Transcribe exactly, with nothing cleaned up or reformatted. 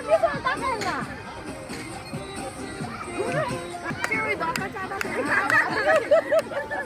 为什么打开了？这味道好像大